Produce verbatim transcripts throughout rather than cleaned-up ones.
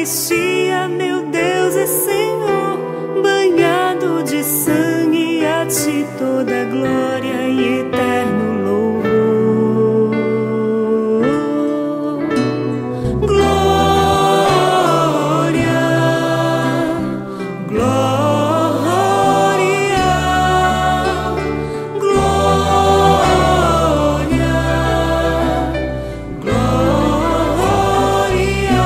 Eucaristia, meu Deus e Senhor, banhado de sangue, a ti toda glória e eterno louvor. Glória, glória, glória, glória.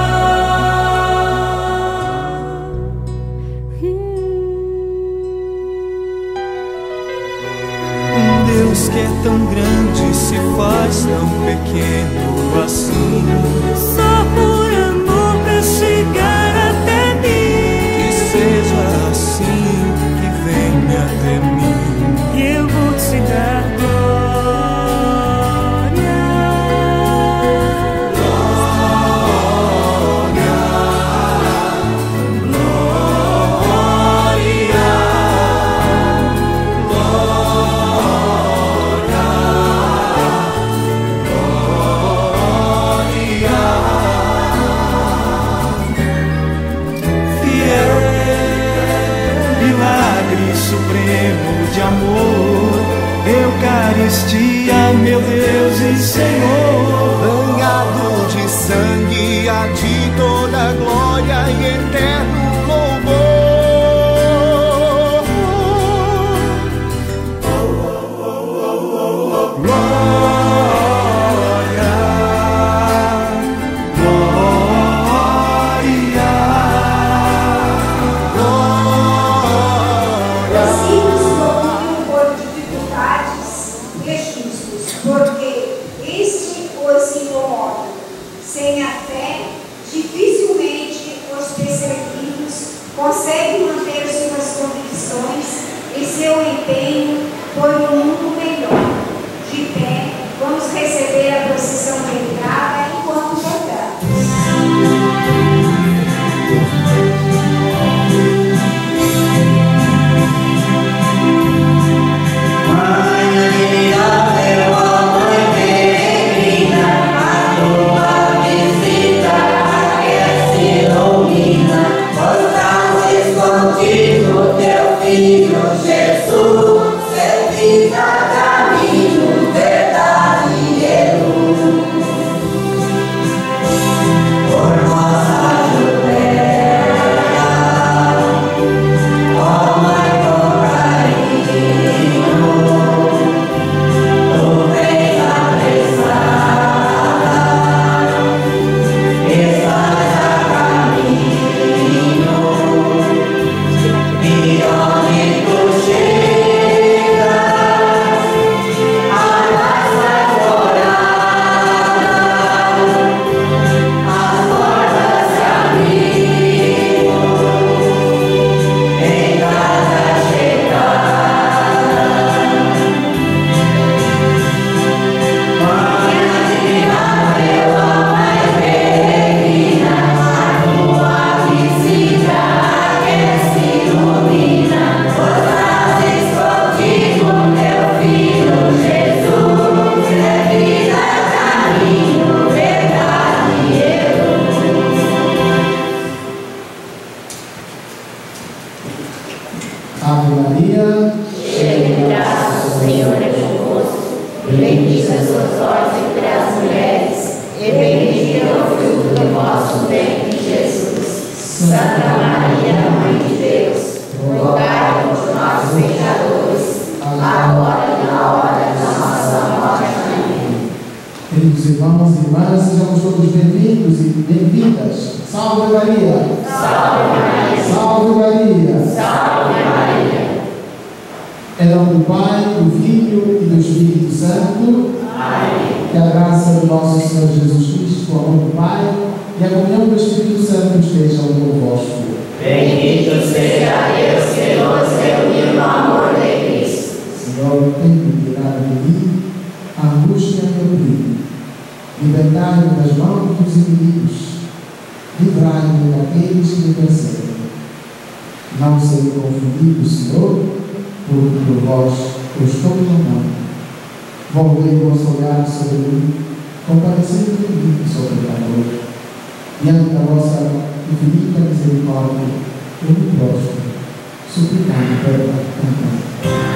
Um Deus que é tão grande se faz tão pequeno assim. Só por amor pra chegar até mim. Que seja assim, que venha até mim. E eu vou te dar glória. Supremo de amor, Eucaristia, meu Deus e Senhor, banhado de sangue, a ti toda glória e eterno louvor. Glória, glória, porque este os incomoda. Sem a fé, dificilmente os perseguidos conseguem manter suas convicções e seu empenho por um mundo melhor. De pé, vamos receber a procissão de entrada enquanto cantamos. Ave Maria, cheia de graça, o Senhor é convosco. Bendita sois vós entre as mulheres, e bendito é o fruto do vosso ventre, Jesus. Santa Maria, Mãe de Deus, rogai por nós, pecadores, agora e na hora da nossa morte. Amém. Queridos irmãos e irmãs, sejamos todos bem-vindos e bem-vindas. Salve Maria! Salve Maria! Salve Maria! Salve Maria! Em nome do Pai, do Filho e do Espírito Santo. Amém. Que a graça do nosso Senhor Jesus Cristo, o amor do Pai e a comunhão do Espírito Santo estejam convosco. Bendito seja Deus que nos reuniu no amor de Cristo. Senhor, tem cuidado de mim, a angústia que eu vivo. Libertai-me das mãos dos inimigos. Livrai-me daqueles que me perseguem. Não serei confundido, Senhor, porque por vós eu estou clamando. Volvei o vosso olhar sobre mim, compadecendo de mim, sou pecador. diante da vossa infinita misericórdia, eu me prostro, suplicando perdão. Amém.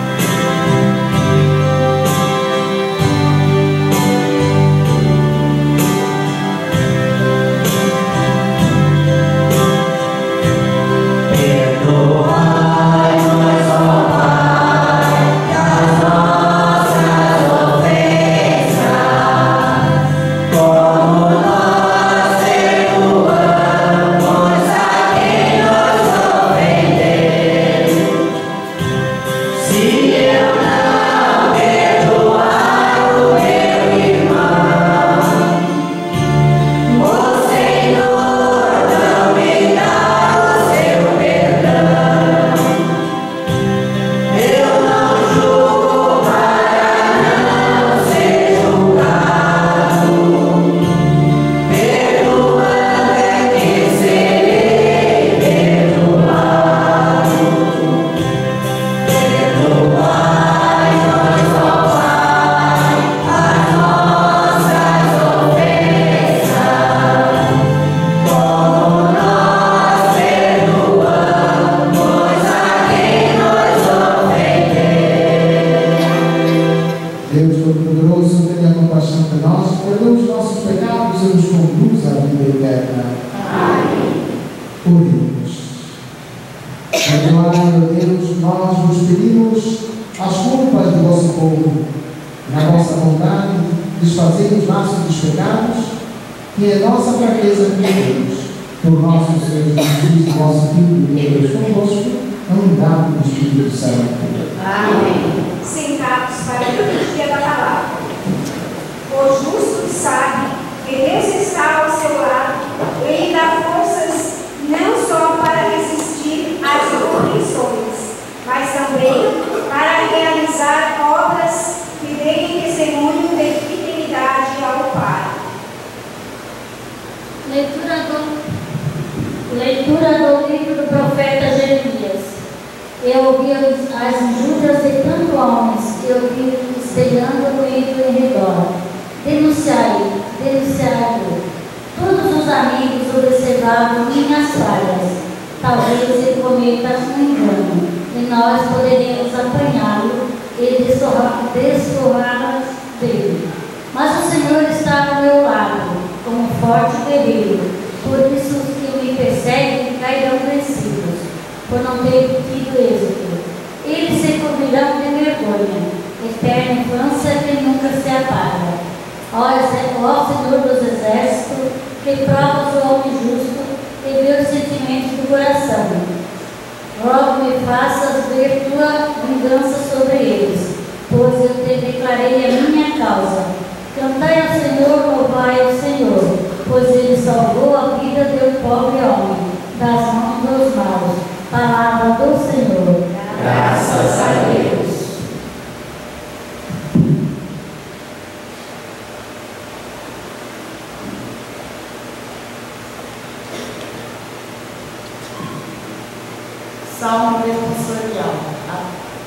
Salmo responsorial. A,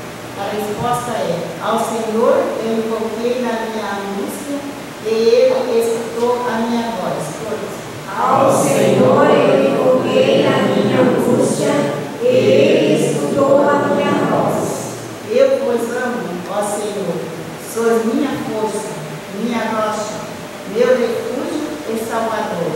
a resposta é: ao Senhor eu invoquei na minha angústia e Ele escutou a minha voz. Todos. Ao Senhor eu invoquei na minha angústia e Ele escutou a minha voz. Eu vos amo, ó Senhor, sois minha força, minha rocha, meu refúgio e salvador.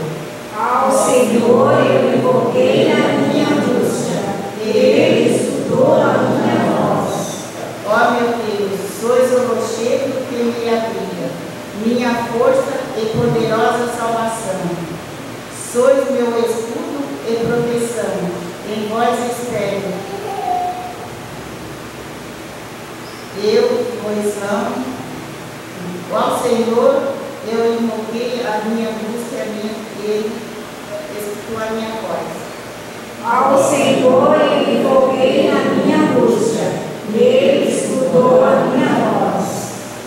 Ao Senhor eu invoquei na minha angústia e Ele escutou a minha voz. Ó meu Deus, sois o rochedo que me abriga, minha força e poderosa salvação. Sois meu escudo e proteção, em vós espero. Eu vos amo. Ao Senhor eu invoquei a minha angústia e Ele escutou a minha voz. Ao Senhor eu invoquei na minha angústia e Ele escutou a minha voz.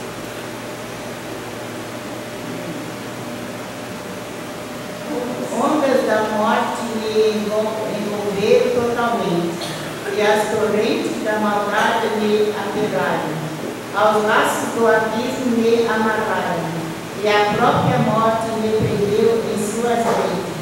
Ondas da morte me envolveram totalmente, e as torrentes da maldade me apegaram. Aos laços do abismo me amarraram, e a própria morte me prendeu em suas redes.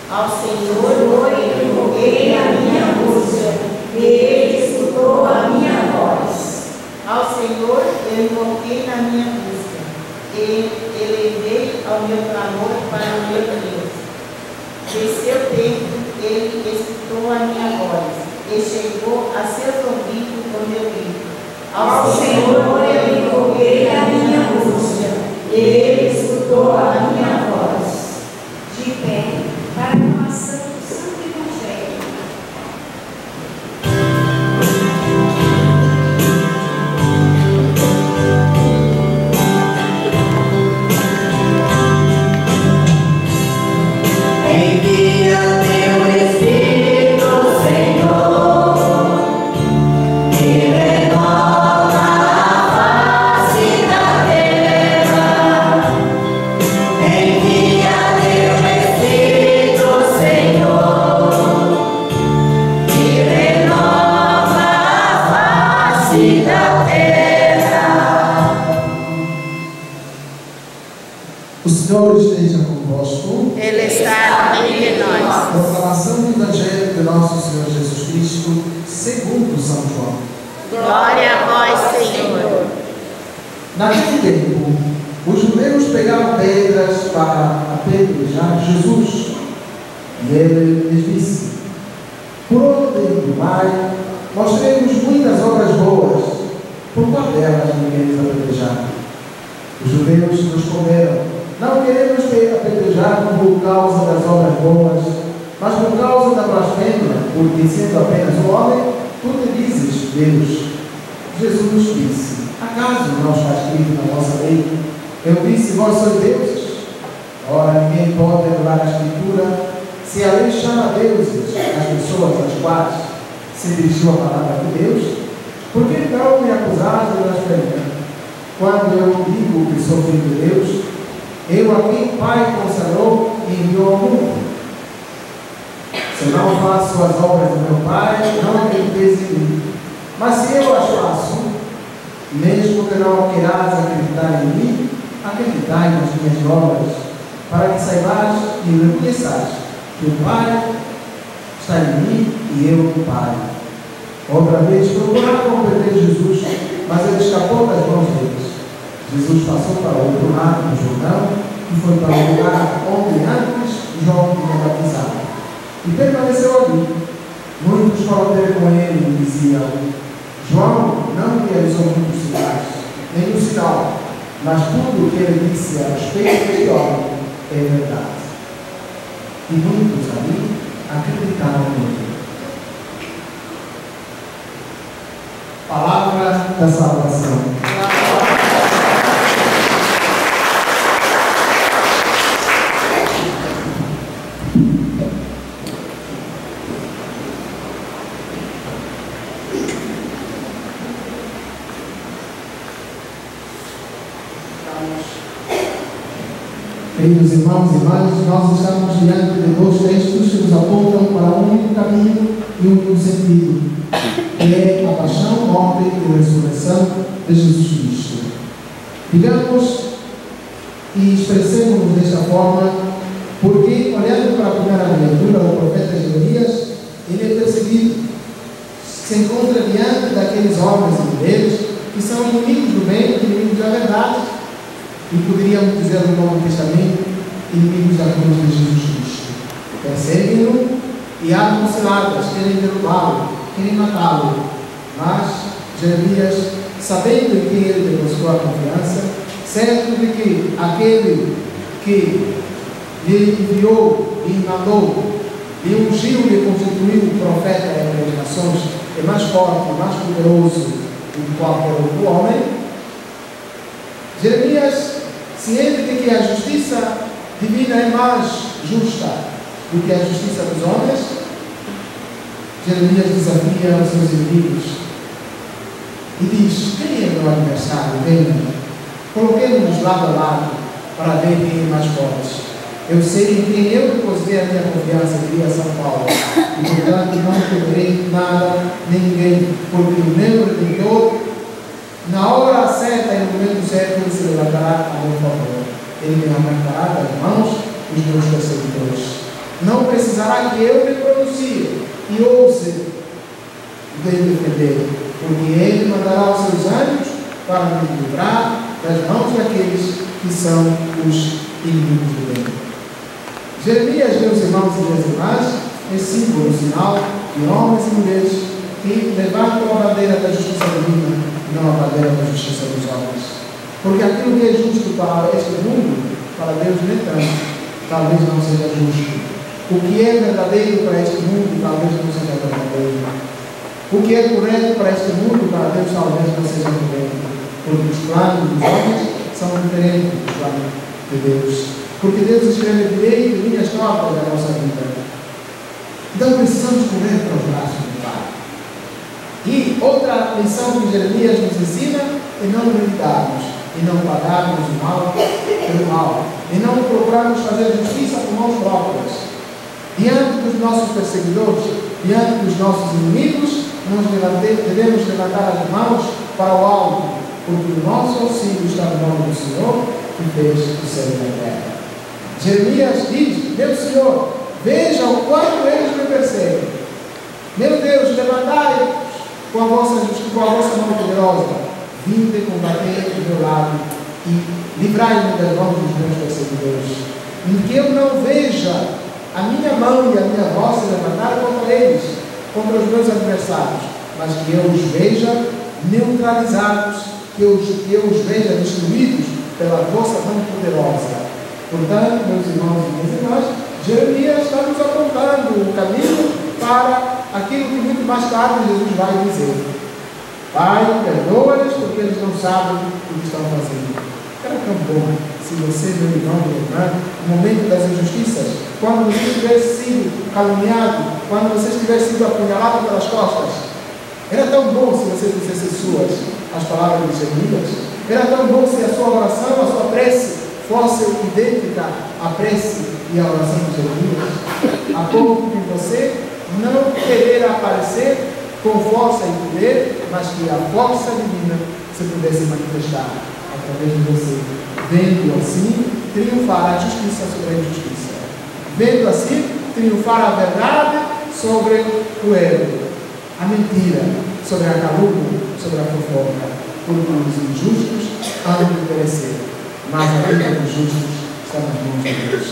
Ao Senhor eu invoquei a minha angústia, e Ele escutou a minha voz. Ao Senhor eu invoquei na minha angústia, e elevei ao meu clamor para o meu Deus. De seu tempo Ele escutou a minha voz, e chegou a seus ouvidos o meu grito. Ao Senhor eu invoquei a minha angústia, e Ele escutou a minha voz. De pé, para a aclamação do Santo Evangelho. Envia teu Espírito, Senhor, e renova a face da terra. Envia teu Espírito, Senhor, e renova a face da terra. O Senhor esteja convosco. Ele está no meio de nós. Proclamação do Evangelho de nosso Senhor Jesus Cristo, segundo São João. Glória a vós, Senhor. Naquele tempo, os judeus pegaram pedras para apedrejar Jesus. E ele lhes disse: por ordem do Pai, mostrei-vos muitas obras boas, por qual delas me quereis apedrejar? Os judeus responderam: não queremos ter apedrejado por causa das obras boas, mas por causa da blasfêmia, porque sendo apenas um homem, tu te dizes Deus. Jesus disse: acaso não está escrito na vossa lei? Eu disse: vós sois deuses. Ora, ninguém pode anular a Escritura se a lei chama deuses as pessoas às quais se dirigiu a palavra de Deus. Por que então me acusais de blasfêmia? Quando eu digo que sou filho de Deus, eu a quem o Pai consagrou e enviou ao mundo. Se eu não faço as obras do meu Pai, não acrediteis em mim. Mas se eu as faço, mesmo que não queirais acreditar em mim, acreditai nas minhas obras, para que saibais e reconheçais que o Pai está em mim e eu no Pai. Outra vez procuraram prender Jesus, mas ele escapou das mãos deles. Jesus passou para o outro lado do Jordão e foi para o lugar onde antes João tinha batizado. E permaneceu ali. Muitos foram ter com ele e diziam: João não realizou muitos sinais, nenhum sinal, mas tudo o que ele disse a respeito deste homem é verdade. E muitos ali acreditaram nele. Palavra da salvação. Queridos irmãos e irmãs, nós estamos diante de dois textos que nos apontam para um único caminho e um único sentido, que é a paixão, morte e ressurreição de Jesus Cristo. Digamos e expressemos-nos desta forma, porque, olhando para a primeira leitura do profeta Jeremias, ele é perseguido, se encontra diante daqueles homens e mulheres que são inimigos do bem, inimigos da verdade, e poderíamos dizer no Novo Testamento, inimigos da cruz de Jesus Cristo. Perseguem-no e armam ciladas, querem derrubá-lo, querem matá-lo. Mas Jeremias, sabendo em quem ele demonstrou a confiança, certo de que aquele que lhe enviou e mandou, lhe ungiu e constituiu o profeta entre as nações, é mais forte, mais poderoso do que qualquer outro homem, Jeremias, ciente de que a justiça divina é mais justa do que a justiça dos homens, Jeremias desafia os seus inimigos e diz: quem é meu adversário? Venha, coloquemos-nos lado a lado para ver quem é mais forte. Eu sei em quem eu depositei a minha confiança, diria São Paulo, e portanto não temerei nada, nem ninguém, porque o meu Redentor, na hora certa e no momento certo, ele se levantará a meu favor. Ele me arrancará das mãos dos meus perseguidores. Não precisará que eu me pronuncie e ouse de defender, porque Ele mandará os seus anjos para me livrar das mãos daqueles que são os inimigos do bem. Jeremias, meus irmãos e minhas irmãs, é símbolo, sinal de homens e mulheres que levantam a bandeira da justiça divina e não a bandeira da justiça dos homens. Porque aquilo que é justo para este mundo, para Deus nem tanto, talvez não seja justo. O que é verdadeiro para este mundo, talvez não seja verdadeiro. O que é correto para este mundo, para Deus talvez não seja correto. Porque os planos dos homens são diferentes dos planos de Deus. Porque Deus escreve direito e linhas tortas da nossa vida. Então precisamos correr para os braços do Pai. E outra lição que Jeremias nos ensina é não brindarmos e não pagarmos o mal pelo mal, e não procurarmos fazer justiça por mãos próprias. Diante dos nossos perseguidores, diante dos nossos inimigos, nós devemos levantar as mãos para o alto, porque o nosso auxílio está no nome do Senhor, que fez o céu e a terra. Jeremias diz: meu Senhor, veja o quanto eles me perseguem. Meu Deus, levantai com a vossa justiça, com a vossa mão poderosa. Vinde combater do meu lado e livrai-me das mãos dos meus perseguidores. E que eu não veja a minha mão e a minha voz se levantar contra eles, contra os meus adversários, mas que eu os veja neutralizados, que eu, que eu os veja destruídos pela vossa mão poderosa. Portanto, meus irmãos e minhas irmãs, Jeremias está nos apontando o caminho para aquilo que muito mais tarde Jesus vai dizer: Pai, perdoa-lhes porque eles não sabem o que estão fazendo. Era tão bom se você, meu irmão e irmã, no momento das injustiças, quando você tivesse sido caluniado, quando você tivesse sido apunhalado pelas costas, era tão bom se você fizesse suas as palavras de Jeremias. Era tão bom se a sua oração, a sua prece fosse idêntica à prece e à oração de Jeremias, a ponto de você não querer aparecer com força e poder, mas que a força divina se pudesse manifestar através de você, vendo assim triunfar a justiça sobre a injustiça, vendo assim triunfar a verdade sobre o erro, a mentira sobre a calúnia, sobre a fofoca, porque os injustos hão de perecer, mas a vida dos justos está nas mãos de Deus.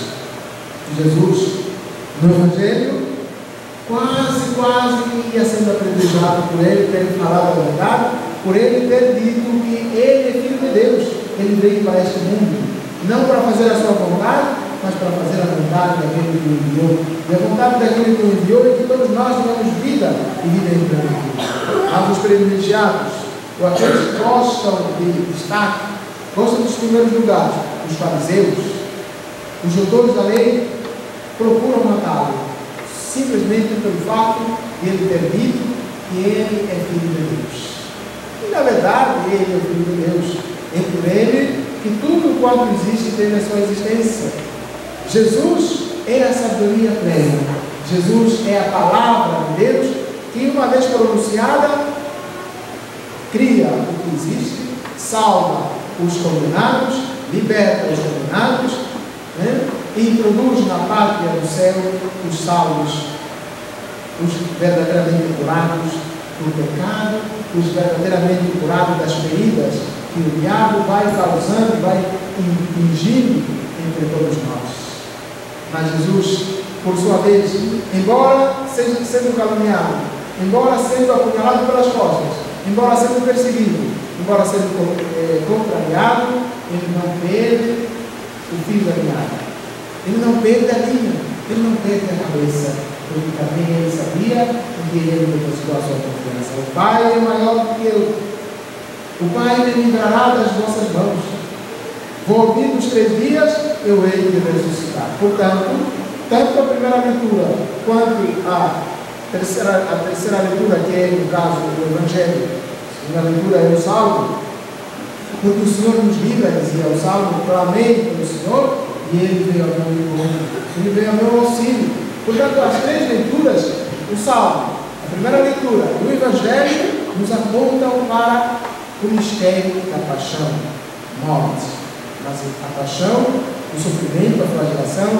Jesus, no Evangelho, quase, quase que ia sendo apedrejado por ele ter falado a verdade, por ele ter dito que ele é filho de Deus. Ele veio para este mundo, não para fazer a sua vontade, mas para fazer a vontade daquele que o enviou. E a vontade daquele que o enviou é que todos nós tenhamos vida e vida em plenitude. Mas os privilegiados, ou aqueles que gostam de destaque, gostam dos primeiros lugares, os fariseus, os doutores da lei, procuram matá-lo, simplesmente pelo fato de ele ter dito que ele é filho de Deus. E na verdade ele é o filho de Deus. É por ele que tudo quanto existe tem a sua existência. Jesus é a sabedoria plena. Jesus é a palavra de Deus que, uma vez pronunciada, cria o que existe, salva os condenados, liberta os condenados, né? E introduz na pátria do céu os salvos, os verdadeiramente curados do pecado, os verdadeiramente curados das feridas que o diabo vai causando, vai infligindo entre todos nós. Mas Jesus, por sua vez, embora seja sendo caluniado, embora sendo apunhalado pelas costas, embora sendo perseguido, embora sendo é, contrariado, ele não perde o fio da meada. Ele não perde a linha, ele não perde a cabeça, porque também ele sabia que ele depositou a sua confiança. O Pai é maior do que eu. O Pai me livrará das vossas mãos. Vou vir nos três dias, eu hei de ressuscitar. Portanto, tanto a primeira leitura quanto a terceira, a terceira leitura, que é no caso do Evangelho, a segunda leitura é o Salmo, porque o Senhor nos livra, dizia o Salmo, clamei pelo Senhor, e ele veio ao meu encontro, ele veio ao meu auxílio. Portanto, as três leituras, o Salmo, a primeira leitura e o Evangelho, nos apontam para o mistério da paixão, morte. Mas a paixão, o sofrimento, a flagelação,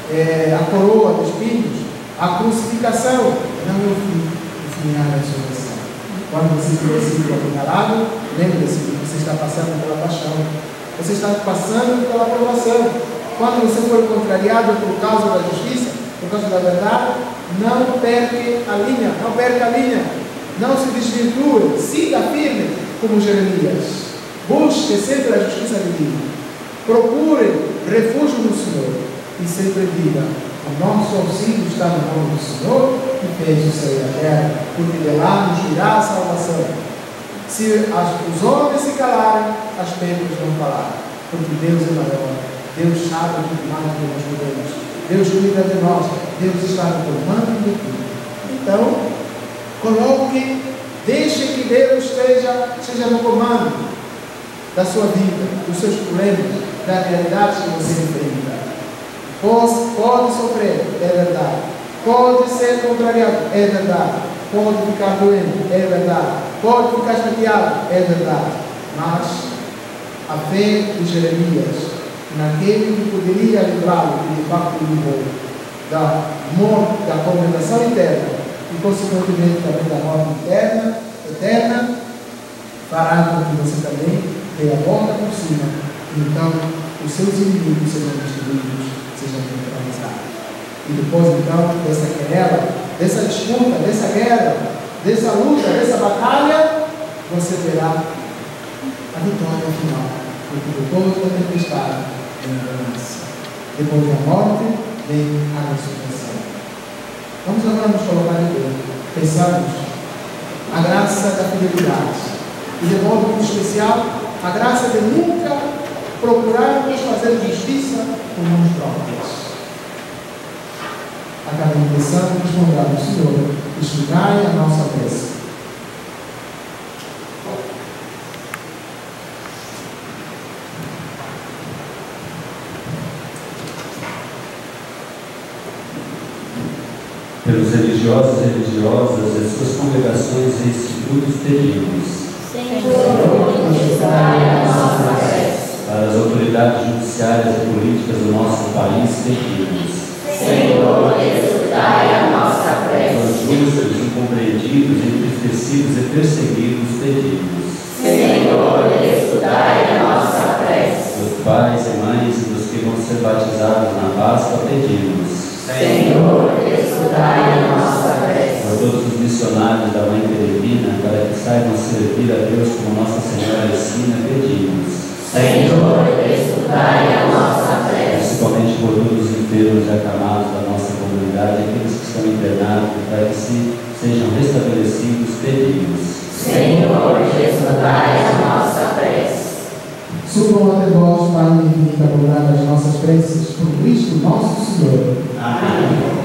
é, a coroa de espinhos, a crucificação, não é o fim, o fim é a ressurreição. Quando você tiver sido apunhalado, lembre-se que você está passando pela paixão, você está passando pela provação. Quando você for contrariado por causa da justiça, por causa da verdade, não perca a linha, não perca a linha, não se desvirtue, siga firme como Jeremias. Busque sempre a justiça divina. Procure refúgio no Senhor e sempre diga: o nosso auxílio está no nome do Senhor que fez o céu e a terra, porque de lá nos virá a salvação. Se as, os homens se calarem, as pedras vão falar, porque Deus é maior, Deus sabe muito mais do que nós podemos, Deus cuida de nós, Deus está no comando de tudo. Então, coloque, deixe que Deus esteja, seja no comando da sua vida, dos seus problemas, da realidade que você enfrenta. Pode, pode sofrer, é verdade. Pode ser contrariado, é verdade. Pode ficar doente, é verdade. Pode ficar chateado, é verdade. Mas a fé de Jeremias naquele que poderia livrá-lo, que de facto livrou da morte, da condenação eterna e consequentemente também da morte eterna, eterna, fará com que você também dê a volta por cima, e então os seus inimigos sejam destruídos, sejam neutralizados. E depois então dessa querela, dessa disputa, dessa guerra, dessa luta, dessa batalha, você terá a vitória final, porque depois da tempestade vem a bonança, depois da morte vem a ressurreição. Vamos agora nos colocar em pé, pensarmos a graça da fidelidade e de modo muito especial a graça de nunca procurarmos fazer justiça por mãos próprias. A cada intenção responder ao Senhor, estudai a nossa prece. Pelos religiosos e religiosas e suas congregações e institutos pedimos. Senhor, escutai a nossa prece. Para as autoridades judiciárias e políticas do nosso país, pedimos. Senhor, escutai a nossa prece. Os justos, incompreendidos, entristecidos e perseguidos, pedimos. Senhor, escutai a nossa prece. Dos pais e mães e dos que vão ser batizados na Páscoa, pedimos. Senhor, escutai a nossa prece. Por todos os missionários da Mãe Peregrina, para que saibam servir a Deus como Nossa Senhora ensina, pedimos. Senhor, escutai a nossa prece. Principalmente por todos os enfermos e acamados da nossa comunidade, aqueles que estão internados, para que se sejam restabelecidos, pedimos. Senhor, escutai a nossa prece. Subam até vós, Pai infinito, a cobrar as nossas preces, por Cristo nosso Senhor. Amém.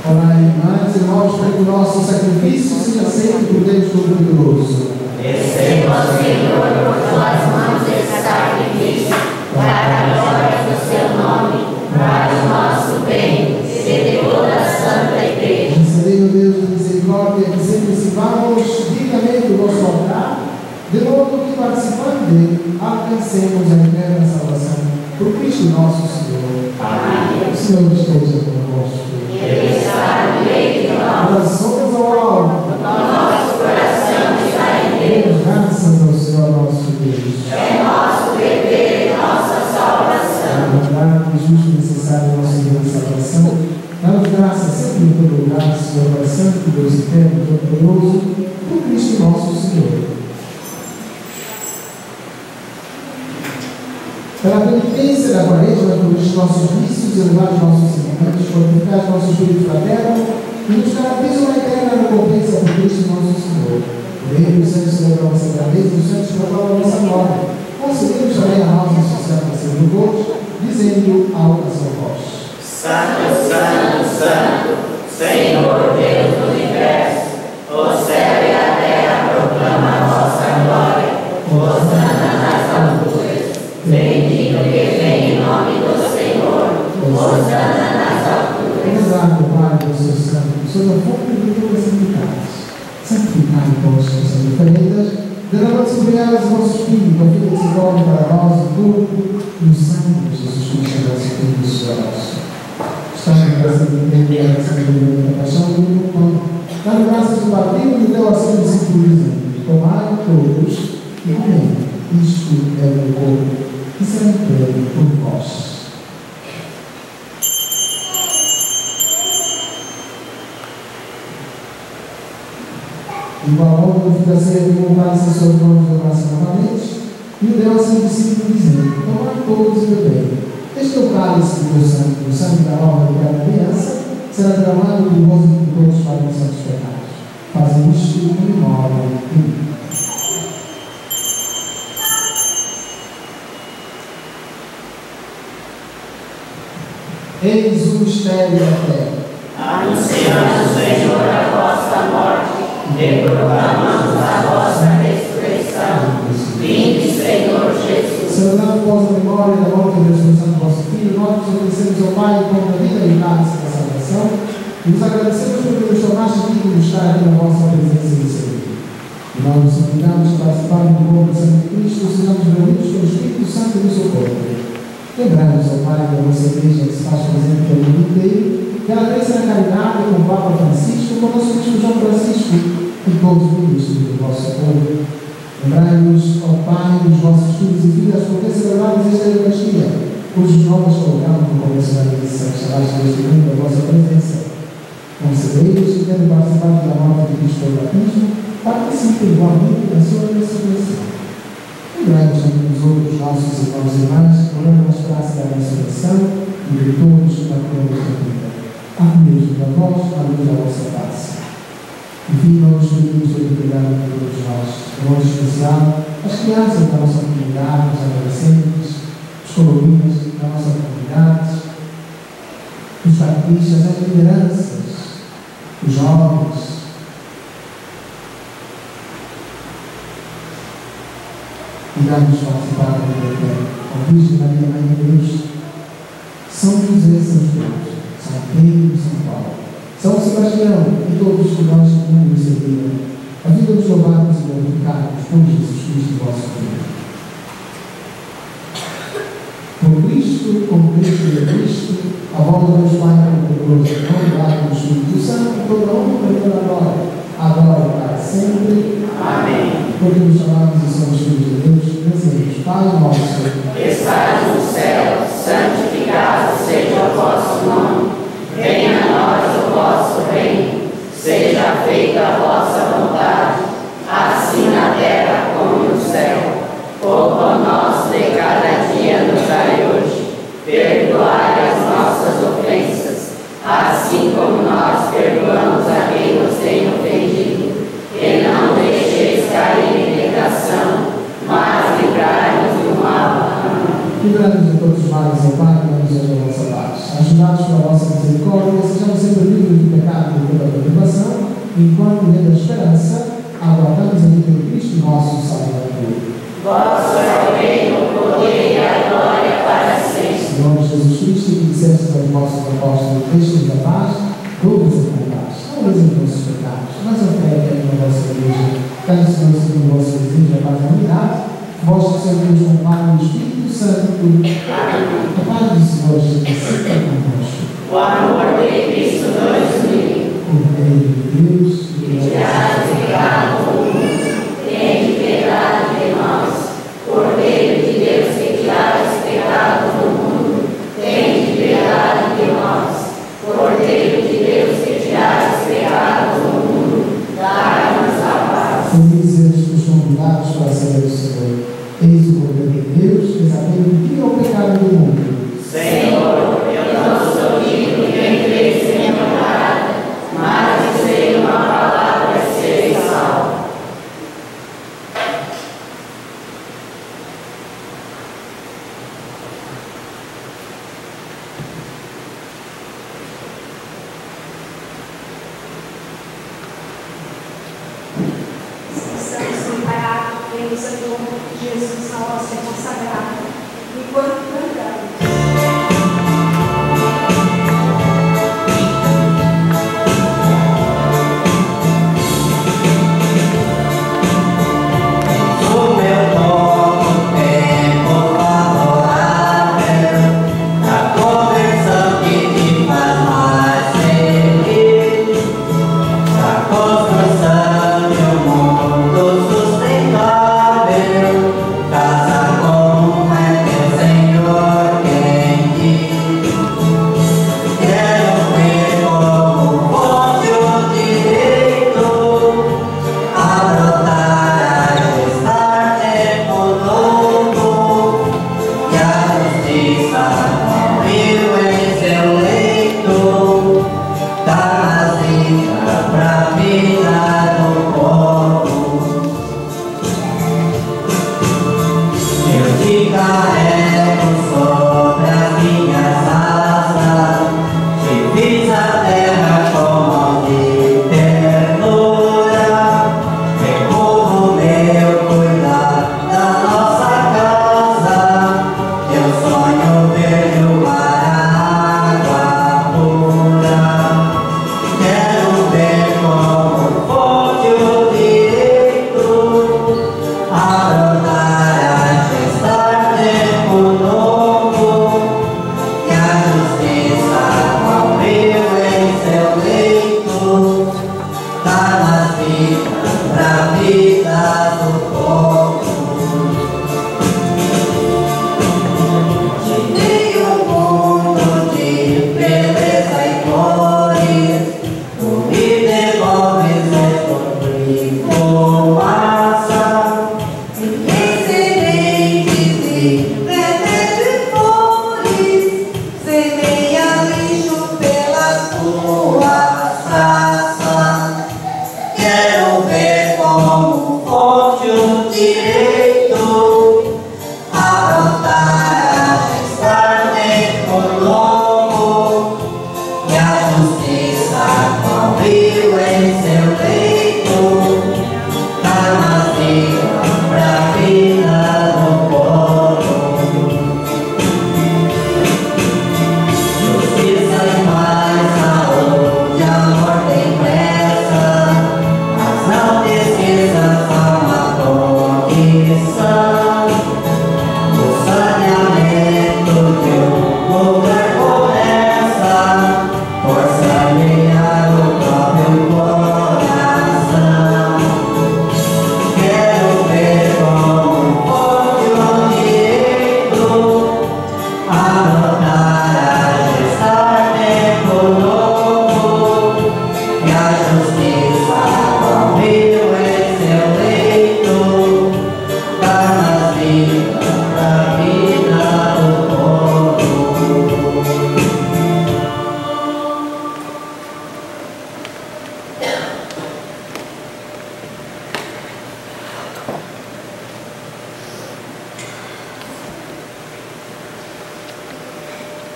Orai, irmãs e irmãos, para que o nosso sacrifício seja aceito por Deus Todo-Poderoso. Receba, Senhor, por tuas mãos esse sacrifício, para a glória do seu nome, para o nosso bem e de toda a Santa Igreja. Concedei, Deus da misericórdia, que sempre sirvamos dignamente o nosso altar, de modo que, participando dele, alcancemos a eterna salvação. Por Cristo nosso Senhor. Amém. O Senhor esteja convosco. Ele está no meio de nós. Orações ao alto. O nosso coração está em Deus. Graças ao Senhor nosso Deus. É nosso dever e nossa salvação. Verdade, justo e necessário nosso Deus de salvação. Dá-nos graça sempre em todo lugar, Senhor, Pai Santo, Deus eterno, todo-poderoso, por Cristo nosso Senhor. Pela penitência da quaresma, corrigir os nossos vícios, elevar os nossos sentimentos, fortificar os nossos espíritos fraternos e nos garantir uma eterna recompensa por Cristo nosso Senhor. Por ele, os santos celebram a nossa grandeza e os santos proclamam a nossa glória. Concedemos também a nós associar a ser todos, dizendo a alta voz: Santo, Santo, Santo, Senhor Deus do universo, o céu e a terra proclamam a vossa glória. Hosana nas alturas. Bendito que vem em nome do Senhor, Hosana nas alturas. Rezado, Pai, do seu santo, sob a fonte de todas as santificadas. Santificai, pois, as oferendas, derramando sobre elas o vosso Espírito, a fim de se torne para nós o corpo e o sangue de Jesus Cristo, nosso Filho e Senhor nosso. Estamos em graça de entender a sabedoria da paixão do mundo pão, dando graças do batismo e da oração de simbolizando. Tomai todos e comei. Isto é o meu corpo, que será entregue por vós. Igual ao homem da ceia de montar-se sobre nós do braço novamente, e o deu a seu discípulo, dizendo: tomai todos e bebei. Este é o cálice do meu sangue, o sangue da nova e eterna aliança, será derramado do rosto de todos para os santos pecados. Fazem isto em memória de mim. Eis o mistério da fé. Anunciamos, Senhor, a vossa morte e proclamamos a vossa ressurreição. Vinde, Senhor Jesus. Celebrando após a memória da morte e da ressurreição do vosso Filho, nós nos oferecemos ao Pai com a vida e graça da salvação e nos agradecemos porque nos tornaste dignos de estar aqui na vossa presença e servir. E nós nos suplicamos para participar do corpo e sangue de Cristo, sejamos reunidos pelo Espírito Santo do seu corpo. Lembramos, ó Pai, da nossa igreja que se faz presente pelo mundo inteiro, que ela cresça na caridade com o Papa Francisco, com o nosso Bispo João Francisco e todos os ministros do vosso povo. Lembrai-nos, ó Pai, dos vossos filhos e filhas, por ter celebrado esta Eucaristia, cujos nomes colocamos no começo da missa, chamados neste mundo da vossa presença. Concedei-lhes que, tendo participado da morte de Cristo pelo batismo, participem igualmente da sua ressurreição. Lembrai-nos também dos outros nossos irmãos e irmãs, orando na esperança da ressurreição e de todos na coroa da vida. Acolhei-nos a vós, à luz da vossa face. Enfim, nós pedimos sobre o cuidado de todos nós, de modo especial, as crianças da nossa comunidade, os adolescentes, os colorinhos da nossa comunidade, os batistas, as lideranças, os jovens. E dá-nos participar da vida eterna. Ó Virgem Maria, Mãe de Deus, São José, São Deus, São Pedro e São Paulo, São Sebastião e todos os que nós mundo serviram, a vida dos louvados e glorificados por Jesus Cristo, vosso Filho. Por Cristo, com Cristo e a Cristo, a volta de Deus Pai, Todo-Poderoso, não dá do Espírito Santo, toda a honra e toda a glória, agora e para sempre. Amém. Porque nos chamamos e somos filhos de Deus, dizemos: Pai nosso, que estás no céu, santificado seja o vosso nome. Venha a nós o vosso reino. Seja feita a vossa vontade, assim na terra como no céu. O pão nosso de cada dia nos dai hoje. Perdoai as nossas ofensas, assim como nós perdoamos a quem nos tem ofendido. E não deixeis cair em tentação, mas livrai-nos do mal. Amém. Livrai-nos de todos os males, ó Pai, que nos seja a vossa paz. Ajudados pela vossa misericórdia, sejamos sempre livres de pecado. enquanto vendo a esperança, aguardamos a vinda de Cristo, nosso Salvador. Vosso é o reino, o poder e a glória para sempre. Senhor Jesus Cristo, que disseste aos vossos apóstolos, deixem da paz, dou-vos a paz. Não lhes os vossos pecados, mas oferecem a vossa igreja. Cada Senhor, segundo o vosso desejo, a paz e a unidade, vós servos com o Pai e o Espírito Santo. A paz do Senhor esteja sempre convosco. O amor de Cristo nos une. Cordeiro de Deus, que tiraste o pecado do mundo, tem piedade de nós. Cordeiro de Deus, que tiraste o pecado do mundo, tem piedade de nós. Cordeiro de Deus, que tiraste o pecado do mundo, dá-nos a paz. Felizes os convidados para a ceia do Senhor. Eis o Cordeiro de Deus, que aquele que tira o pecado do mundo. Senhor, eu não sou digno de entrar em minha morada, mas dizei uma palavra e serei salvo. Estamos preparados, temos a dor de Jesus na nossa consagrada. Enquanto cantamos. Casa como é teu Senhor.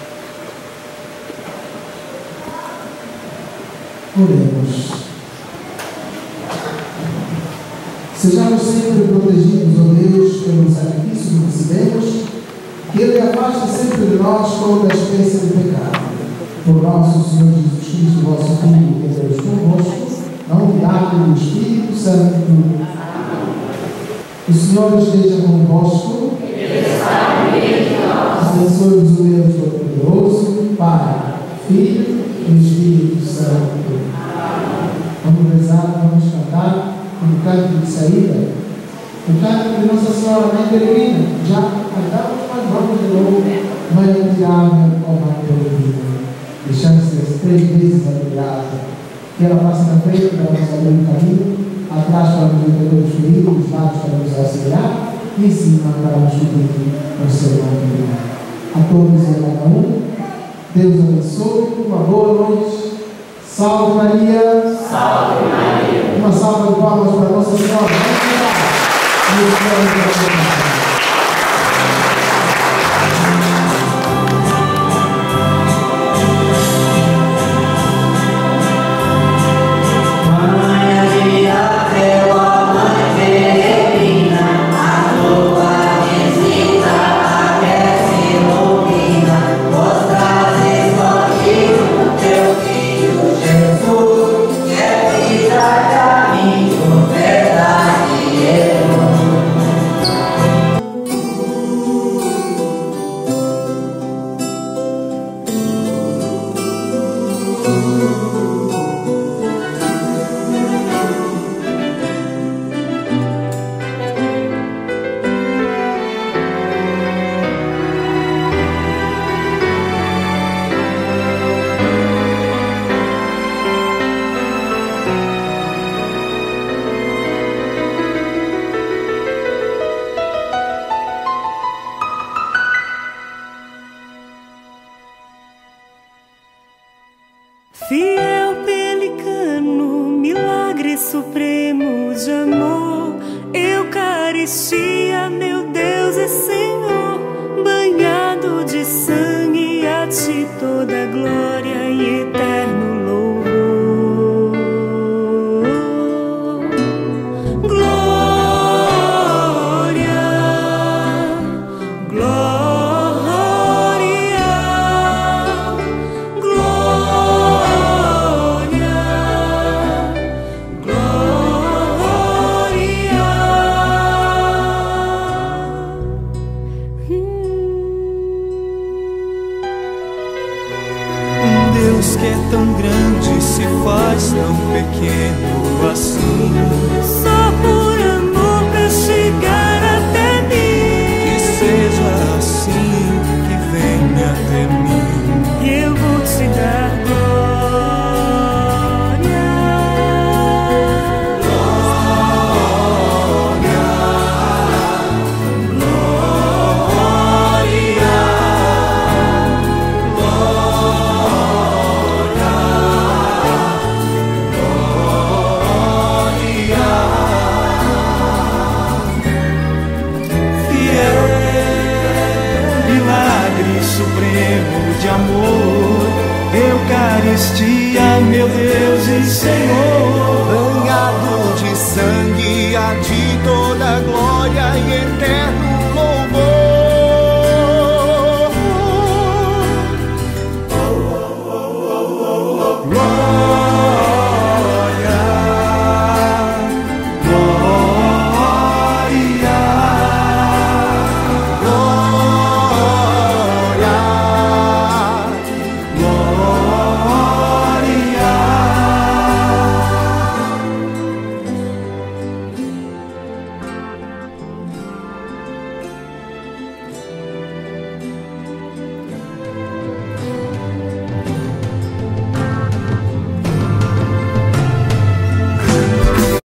Oremos. Sejamos sempre protegidos, ó Deus, pelo sacrifício que recebemos, que Ele afaste sempre de nós toda a espécie de pecado. Por nosso Senhor Jesus Cristo, vosso Filho, que é Deus convosco, na unidade do Espírito Santo. O Senhor esteja convosco. Abençoe-vos o Deus Todo-Poderoso, Pai, Filho e Espírito Santo. Vamos rezar, vamos cantar um canto de saída, o canto de Nossa Senhora Mãe Peregrina. Já cantamos, mas vamos de novo. Mãe admirável, ó Mãe Peregrina, deixando-se três vezes admirada, que ela passa na frente para nos abrir o caminho, atrás para nos entender os feridos, os lados para nos auxiliar e em cima para nos subir no seu nome. A todos e a cada um, Deus abençoe, uma boa noite. Salve Maria! Salve Maria! Uma salva de palmas para Nossa Senhora. Vamos lá! Fiel pelicano, milagre supremo de amor, Eucaristia, meu Deus e Senhor, banhado de sangue, a ti toda glória e eterno louvor. Glória, glória. Deus que é tão grande se faz tão pequeno assim. Só por amor pra chegar até mim. Que seja assim, que venha até mim. Eu vou te dar glória, glória, glória, supremo de amor, Eucaristia, meu Deus e Senhor.